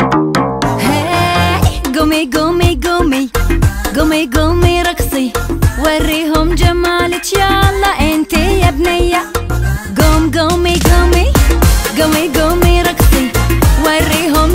هاي قومي قومي قومي قومي قومي رقصي، وريهم جمالك يلا انتي يا بنية. قوم قومي قومي